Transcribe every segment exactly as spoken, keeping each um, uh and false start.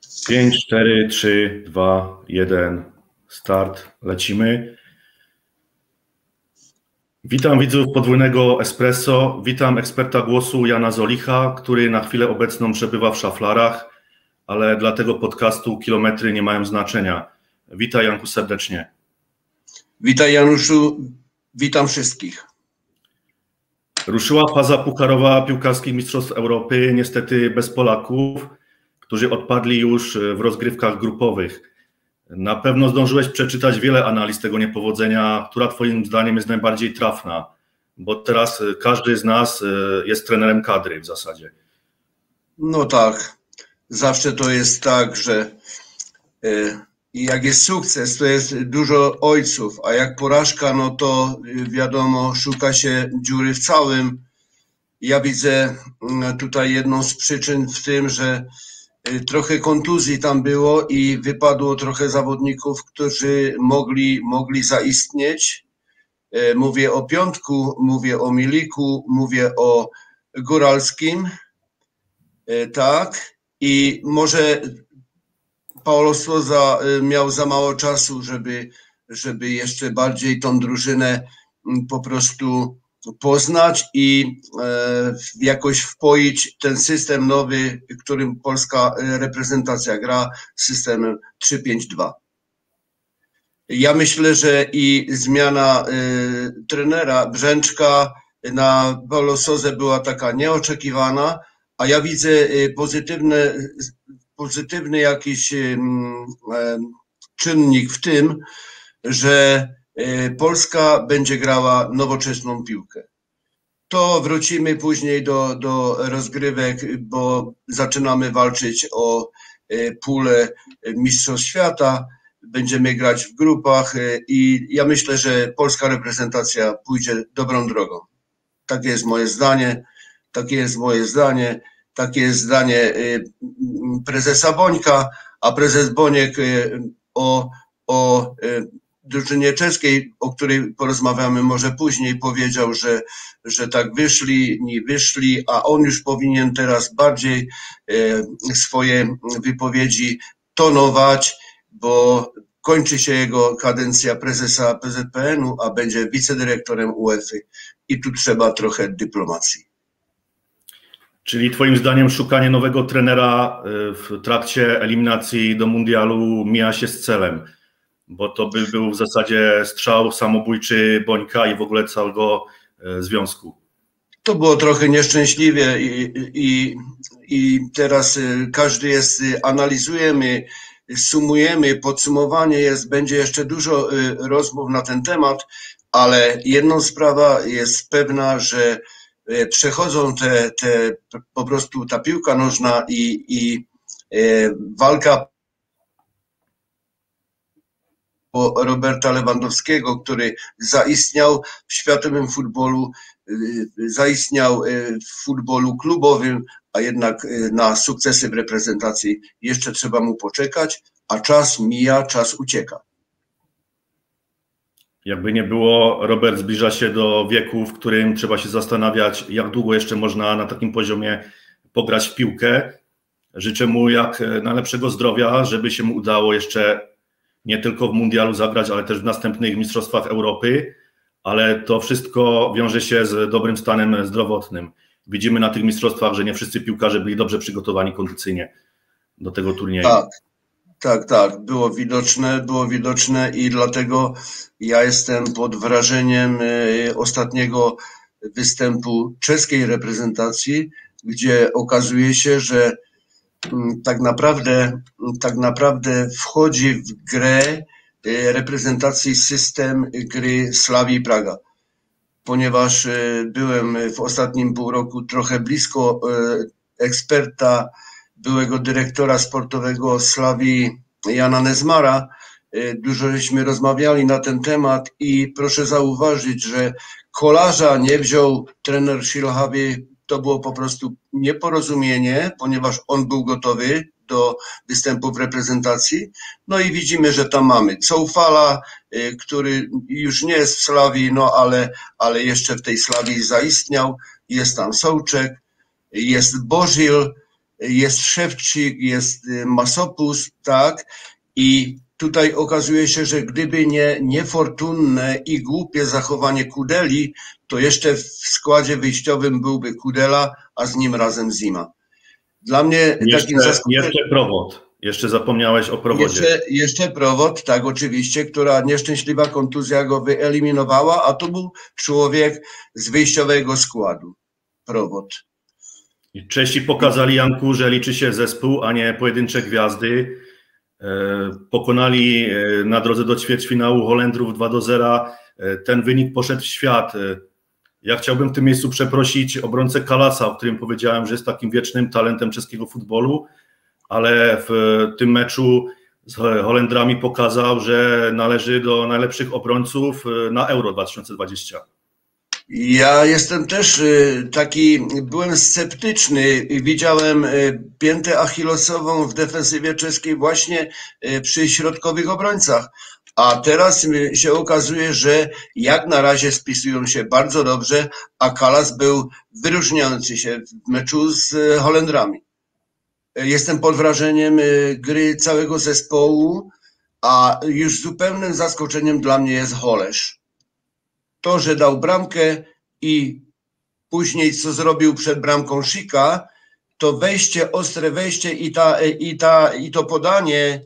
pięć, cztery, trzy, dwa, jeden, start, lecimy. Witam widzów Podwójnego Espresso, witam eksperta głosu Jana Zolicha, który na chwilę obecną przebywa w Szaflarach, ale dla tego podcastu kilometry nie mają znaczenia. Witaj, Janku, serdecznie. Witaj, Januszu, witam wszystkich. Ruszyła faza pucharowa piłkarskich Mistrzostw Europy, niestety bez Polaków, którzy odpadli już w rozgrywkach grupowych. Na pewno zdążyłeś przeczytać wiele analiz tego niepowodzenia, która twoim zdaniem jest najbardziej trafna, bo teraz każdy z nas jest trenerem kadry w zasadzie. No tak, zawsze to jest tak, że jak jest sukces, to jest dużo ojców, a jak porażka, no to wiadomo, szuka się dziury w całym. Ja widzę tutaj jedną z przyczyn w tym, że trochę kontuzji tam było i wypadło trochę zawodników, którzy mogli, mogli zaistnieć. Mówię o Piątku, mówię o Miliku, mówię o Góralskim. Tak. I może Paulo Sousa miał za mało czasu, żeby, żeby jeszcze bardziej tą drużynę po prostu poznać i jakoś wpoić ten system nowy, którym polska reprezentacja gra, systemem trzy pięć dwa. Ja myślę, że i zmiana trenera Brzęczka na Paulo Sousę była taka nieoczekiwana, a ja widzę pozytywne, pozytywny jakiś czynnik w tym, że Polska będzie grała nowoczesną piłkę. To wrócimy później do, do rozgrywek, bo zaczynamy walczyć o pulę Mistrzostw Świata. Będziemy grać w grupach i ja myślę, że polska reprezentacja pójdzie dobrą drogą. Takie jest moje zdanie, takie jest moje zdanie, takie jest zdanie prezesa Bońka, a prezes Boniek o, o drużynie czeskiej, o której porozmawiamy może później, powiedział, że, że tak wyszli, nie wyszli, a on już powinien teraz bardziej swoje wypowiedzi tonować, bo kończy się jego kadencja prezesa P Z P N u, a będzie wicedyrektorem UEFA i tu trzeba trochę dyplomacji. Czyli twoim zdaniem szukanie nowego trenera w trakcie eliminacji do mundialu mija się z celem? Bo to by był w zasadzie strzał samobójczy Bońka i w ogóle całego związku. To było trochę nieszczęśliwie i, i, i teraz każdy jest, analizujemy, sumujemy, podsumowanie jest, będzie jeszcze dużo rozmów na ten temat, ale jedną sprawa jest pewna, że przechodzą te, te po prostu ta piłka nożna i, i walka Roberta Lewandowskiego, który zaistniał w światowym futbolu, zaistniał w futbolu klubowym, a jednak na sukcesy w reprezentacji jeszcze trzeba mu poczekać, a czas mija, czas ucieka. Jakby nie było, Robert zbliża się do wieku, w którym trzeba się zastanawiać, jak długo jeszcze można na takim poziomie pograć w piłkę. Życzę mu jak najlepszego zdrowia, żeby się mu udało jeszcze nie tylko w mundialu zagrać, ale też w następnych mistrzostwach Europy, ale to wszystko wiąże się z dobrym stanem zdrowotnym. Widzimy na tych mistrzostwach, że nie wszyscy piłkarze byli dobrze przygotowani kondycyjnie do tego turnieju. Tak, tak, tak, było widoczne, było widoczne i dlatego ja jestem pod wrażeniem ostatniego występu czeskiej reprezentacji, gdzie okazuje się, że tak naprawdę, tak naprawdę wchodzi w grę reprezentacji system gry Slavii Praga. Ponieważ byłem w ostatnim pół roku trochę blisko eksperta, byłego dyrektora sportowego Slavii Jana Nezmara, dużo żeśmy rozmawiali na ten temat i proszę zauważyć, że Kolarza nie wziął trener Szilhawy. To było po prostu nieporozumienie, ponieważ on był gotowy do występu w reprezentacji. No i widzimy, że tam mamy Coufala, który już nie jest w Slavii, no ale, ale jeszcze w tej Slavii zaistniał. Jest tam Souček, jest Božil, jest Szewczyk, jest Masopust, tak, i tutaj okazuje się, że gdyby nie niefortunne i głupie zachowanie Kudeli, to jeszcze w składzie wyjściowym byłby Kudela, a z nim razem Zima. Dla mnie jeszcze, takim zaskoczeniem... Jeszcze Prowod. Jeszcze zapomniałeś o Prowodzie. Jeszcze, jeszcze Prowod, tak oczywiście, która nieszczęśliwa kontuzja go wyeliminowała, a to był człowiek z wyjściowego składu. Prowod. I Czesi pokazali, Janku, że liczy się zespół, a nie pojedyncze gwiazdy. Pokonali na drodze do ćwierćfinału Holendrów dwa do zera. Ten wynik poszedł w świat. Ja chciałbym w tym miejscu przeprosić obrońcę Kalasa, o którym powiedziałem, że jest takim wiecznym talentem czeskiego futbolu, ale w tym meczu z Holendrami pokazał, że należy do najlepszych obrońców na Euro dwa tysiące dwudziestym. Ja jestem też taki, byłem sceptyczny, widziałem piętę achillesową w defensywie czeskiej właśnie przy środkowych obrońcach, a teraz się okazuje, że jak na razie spisują się bardzo dobrze, a Kalas był wyróżniający się w meczu z Holendrami. Jestem pod wrażeniem gry całego zespołu, a już zupełnym zaskoczeniem dla mnie jest Holesz. To, że dał bramkę i później co zrobił przed bramką Szyka, to wejście, ostre wejście i, ta, i, ta, i to podanie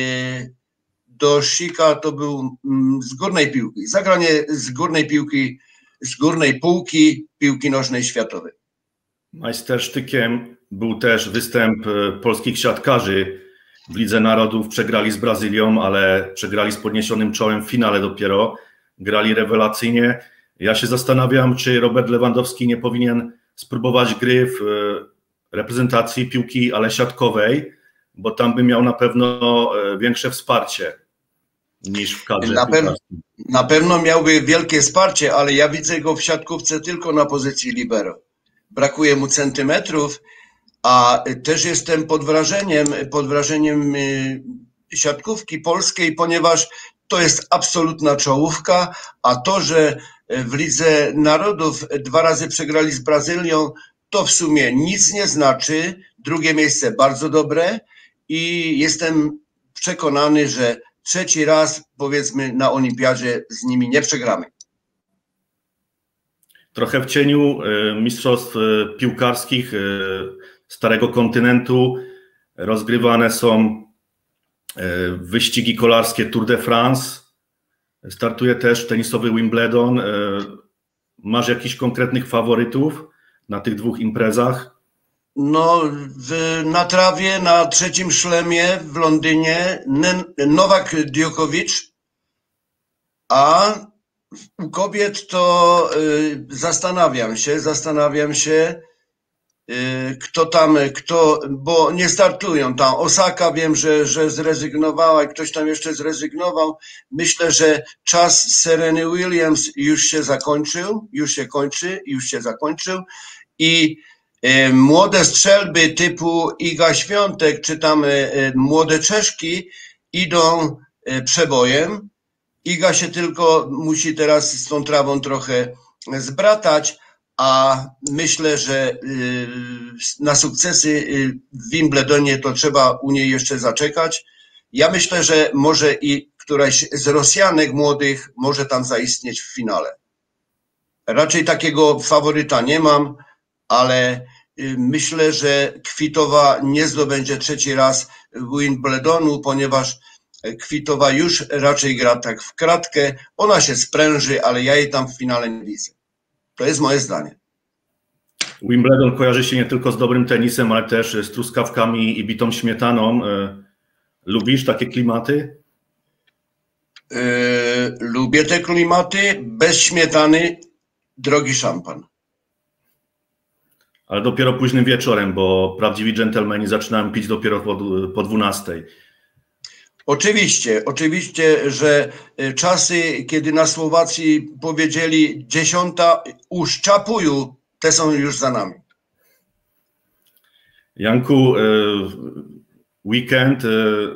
do Szyka to był z górnej piłki. Zagranie z górnej piłki, z górnej półki piłki nożnej światowej. Majstersztykiem był też występ polskich siatkarzy w Lidze Narodów. Przegrali z Brazylią, ale przegrali z podniesionym czołem w finale dopiero. Grali rewelacyjnie. Ja się zastanawiam, czy Robert Lewandowski nie powinien spróbować gry w reprezentacji piłki, ale siatkowej, bo tam by miał na pewno większe wsparcie niż w kadrze. Na, pew na pewno miałby wielkie wsparcie, ale ja widzę go w siatkówce tylko na pozycji libero. Brakuje mu centymetrów, a też jestem pod wrażeniem, pod wrażeniem siatkówki polskiej, ponieważ to jest absolutna czołówka, a to, że w Lidze Narodów dwa razy przegrali z Brazylią, to w sumie nic nie znaczy. Drugie miejsce bardzo dobre i jestem przekonany, że trzeci raz, powiedzmy, na olimpiadzie z nimi nie przegramy. Trochę w cieniu mistrzostw piłkarskich Starego Kontynentu rozgrywane są wyścigi kolarskie Tour de France. Startuje też tenisowy Wimbledon. Masz jakichś konkretnych faworytów na tych dwóch imprezach? No, w, na trawie, na trzecim szlemie w Londynie Nowak Djokovic, a u kobiet to y, zastanawiam się, zastanawiam się, y, kto tam, kto, bo nie startują tam. Osaka wiem, że, że zrezygnowała i ktoś tam jeszcze zrezygnował. Myślę, że czas Sereny Williams już się zakończył, już się kończy, już się zakończył i y, młode strzelby typu Iga Świątek, czy tam y, młode Czeszki idą y, przebojem. Iga się tylko musi teraz z tą trawą trochę zbratać, a myślę, że na sukcesy w Wimbledonie to trzeba u niej jeszcze zaczekać. Ja myślę, że może i któraś z Rosjanek młodych może tam zaistnieć w finale. Raczej takiego faworyta nie mam, ale myślę, że Kwitowa nie zdobędzie trzeci raz Wimbledonu, ponieważ Kwitowa już raczej gra tak w kratkę. Ona się spręży, ale ja jej tam w finale nie widzę. To jest moje zdanie. Wimbledon kojarzy się nie tylko z dobrym tenisem, ale też z truskawkami i bitą śmietaną. Lubisz takie klimaty? Yy, lubię te klimaty. Bez śmietany drogi szampan. Ale dopiero późnym wieczorem, bo prawdziwi dżentelmeni zaczynają pić dopiero po, po dwunastej. Oczywiście, oczywiście, że czasy, kiedy na Słowacji powiedzieli dziesiąta u Szczapuju, te są już za nami. Janku, weekend,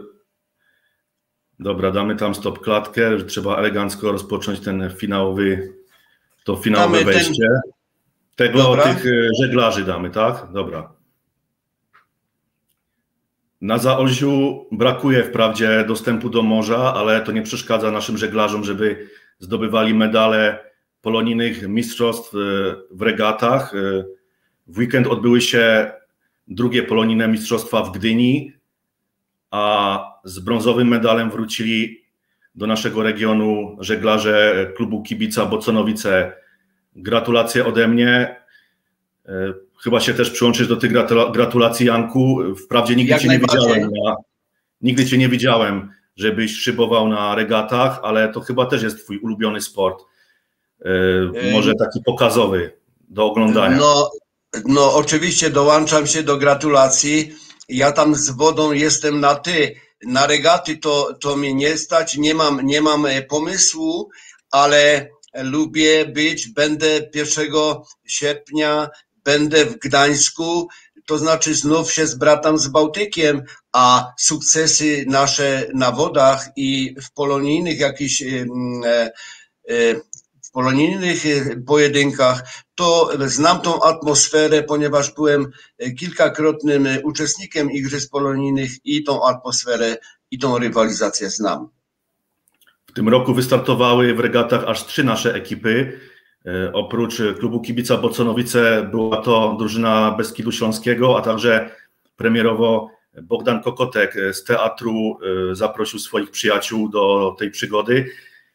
dobra, damy tam stop klatkę, że trzeba elegancko rozpocząć ten finałowy, to finałowe damy wejście. Ten... Tego, dobra. Tych żeglarzy damy, tak? Dobra. Na Zaolziu brakuje wprawdzie dostępu do morza, ale to nie przeszkadza naszym żeglarzom, żeby zdobywali medale polonijnych mistrzostw w regatach. W weekend odbyły się drugie polonijne mistrzostwa w Gdyni, a z brązowym medalem wrócili do naszego regionu żeglarze klubu Kibica Boconowice. Gratulacje ode mnie. Chyba się też przyłączysz do tych gratulacji, Janku. Wprawdzie nigdy cię nie widziałem, na, nigdy cię nie widziałem, żebyś szybował na regatach, ale to chyba też jest twój ulubiony sport. Może taki pokazowy do oglądania. No, no oczywiście dołączam się do gratulacji. Ja tam z wodą jestem na ty. Na regaty to, to mnie nie stać, nie mam, nie mam pomysłu, ale lubię być, będę pierwszego sierpnia, będę w Gdańsku, to znaczy znów się zbratam z Bałtykiem, a sukcesy nasze na wodach i w polonijnych jakichś e, e, w polonijnych pojedynkach, to znam tą atmosferę, ponieważ byłem kilkakrotnym uczestnikiem igrzysk polonijnych i tą atmosferę i tą rywalizację znam. W tym roku wystartowały w regatach aż trzy nasze ekipy. Oprócz klubu Kibica Boconowice była to drużyna Beskidu Śląskiego, a także premierowo Bogdan Kokotek z teatru zaprosił swoich przyjaciół do tej przygody.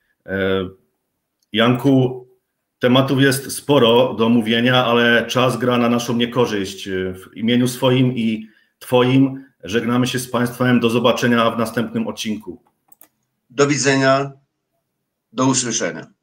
Janku, tematów jest sporo do omówienia, ale czas gra na naszą niekorzyść. W imieniu swoim i twoim żegnamy się z Państwem. Do zobaczenia w następnym odcinku. Do widzenia, do usłyszenia.